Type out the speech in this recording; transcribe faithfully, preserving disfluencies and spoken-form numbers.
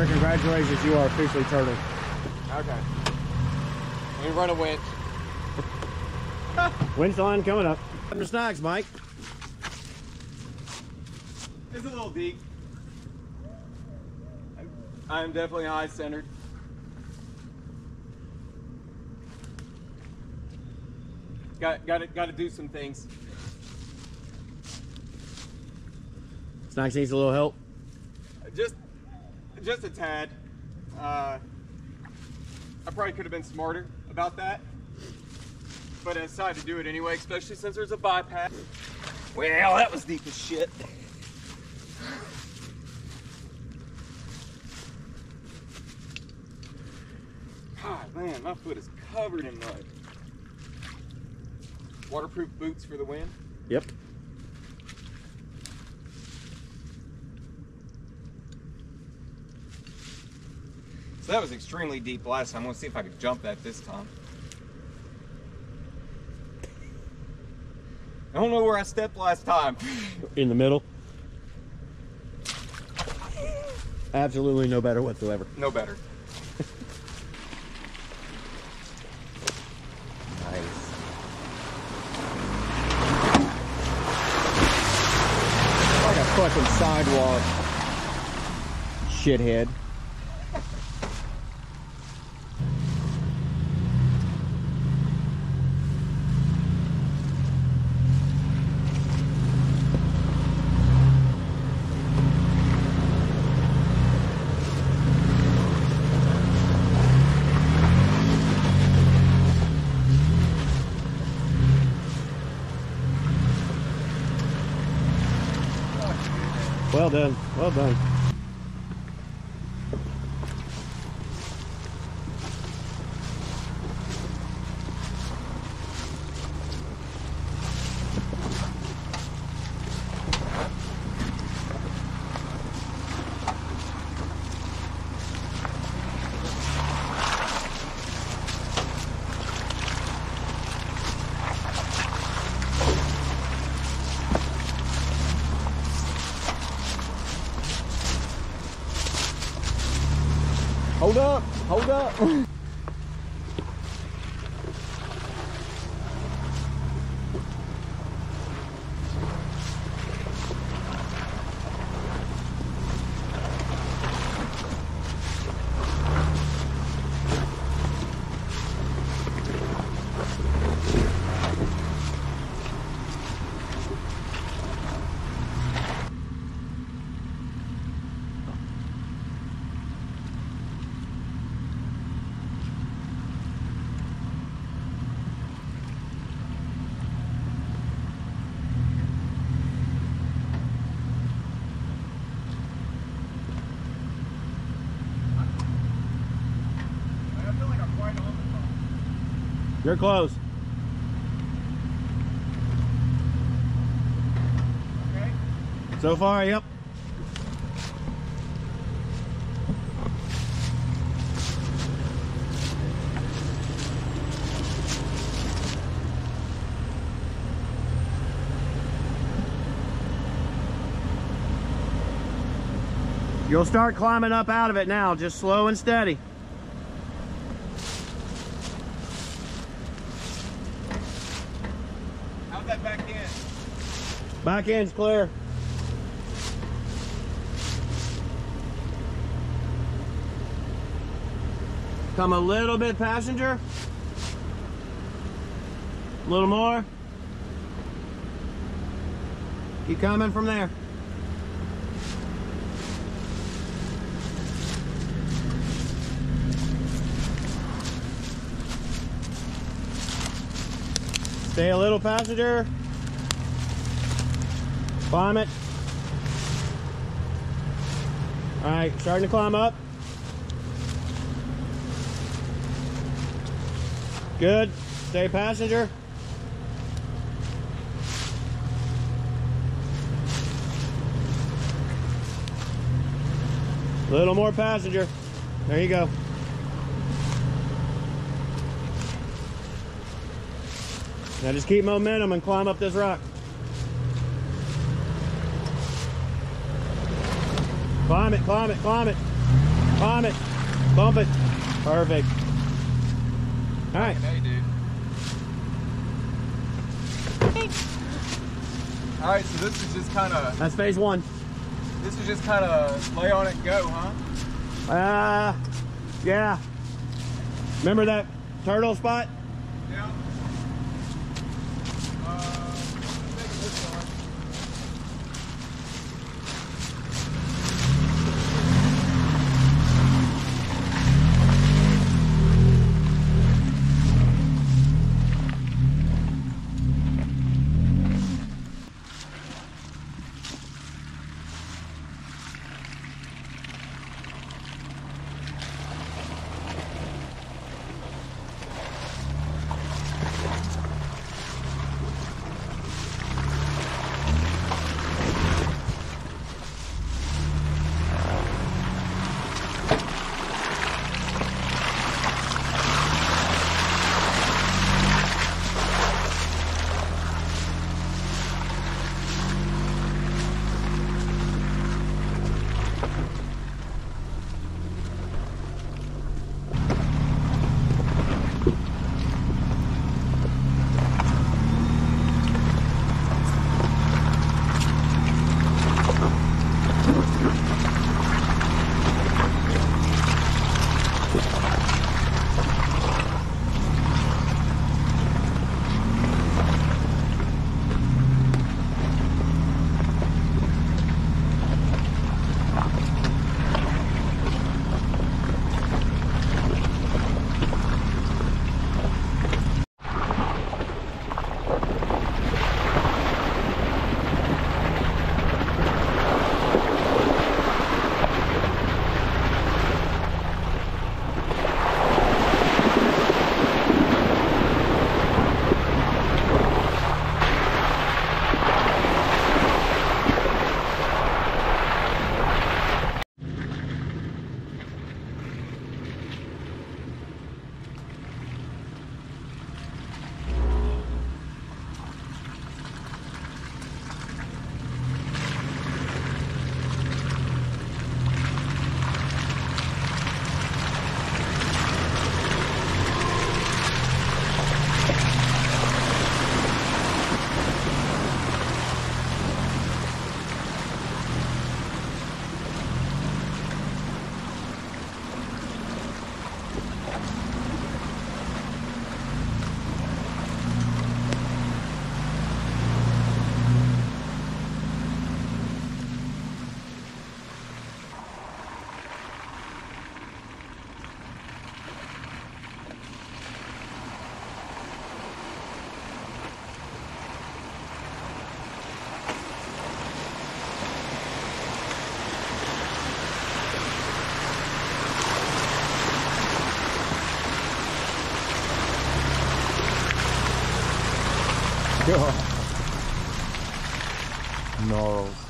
Sir, congratulations, you are officially turtle. Okay. We run a winch. Winch line coming up. Some snacks, Mike. It's a little deep. I'm definitely high centered. Got got to got to do some things. Snacks needs a little help. Just just a tad. Uh, I probably could have been smarter about that, but I decided to do it anyway, especially since there's a bypass. Well, that was deep as shit. God, man, my foot is covered in mud. Waterproof boots for the wind? Yep. So that was extremely deep last time. I want to see if I could jump that this time. I don't know where I stepped last time. In the middle. Absolutely no better whatsoever. No better. Nice. Like a fucking sidewalk. Shithead. Well done, well done. Hold up, hold up. You're close. Okay. So far, yep. You'll start climbing up out of it now, just slow and steady. How's that back end? Back end's clear. Come a little bit passenger. A little more. Keep coming from there. Stay a little passenger. Climb it. All right, starting to climb up. Good. Stay passenger. A little more passenger. There you go. Now just keep momentum and climb up this rock. Climb it, climb it, climb it. Climb it. Bump it. Perfect. All right. Hey, dude. All right, so this is just kind of. That's phase one. This is just kind of lay on it and go, huh? Uh, yeah. Remember that turtle spot? Yeah. Uh, take this one. No.